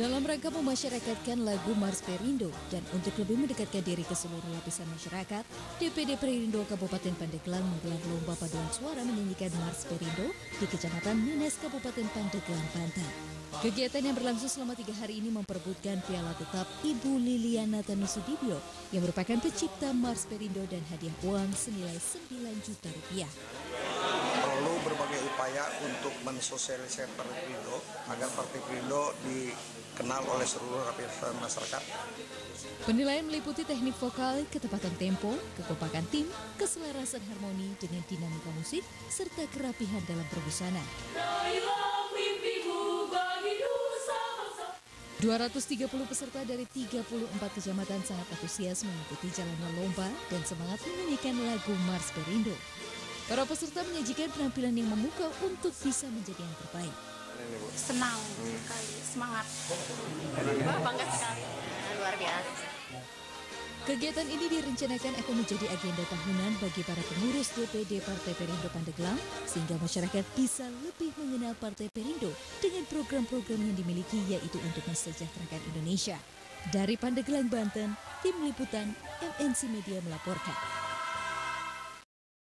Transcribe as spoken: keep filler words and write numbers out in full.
Dalam rangka memasyarakatkan lagu Mars Perindo dan untuk lebih mendekatkan diri ke seluruh lapisan masyarakat, D P D Perindo Kabupaten Pandeglang menggelar lomba paduan suara menyanyikan Mars Perindo di Kecamatan Nines, Kabupaten Pandeglang, Banten. Kegiatan yang berlangsung selama tiga hari ini memperebutkan piala tetap Ibu Liliana Tanusudibyo yang merupakan pencipta Mars Perindo dan hadiah uang senilai sembilan juta rupiah. Perlu berbagai upaya untuk mensosialisasikan Partai Perindo agar Partai Perindo dikenal oleh seluruh lapisan masyarakat. Penilaian meliputi teknik vokal, ketepatan tempo, kekompakan tim, keselarasan harmoni dengan dinamika musik, serta kerapihan dalam perbusana. dua ratus tiga puluh peserta dari tiga puluh empat kecamatan sangat antusias mengikuti jalannya lomba dan semangat menyanyikan lagu Mars Perindo. Para peserta menyajikan penampilan yang memukau untuk bisa menjadi yang terbaik. Senang sekali, semangat, bangga sekali, luar biasa. Kegiatan ini direncanakan akan menjadi agenda tahunan bagi para pengurus D P D Partai Perindo Pandeglang sehingga masyarakat bisa lebih mengenal Partai Perindo dengan program-program yang dimiliki yaitu untuk mensejahterakan Indonesia. Dari Pandeglang, Banten, Tim Liputan M N C Media melaporkan.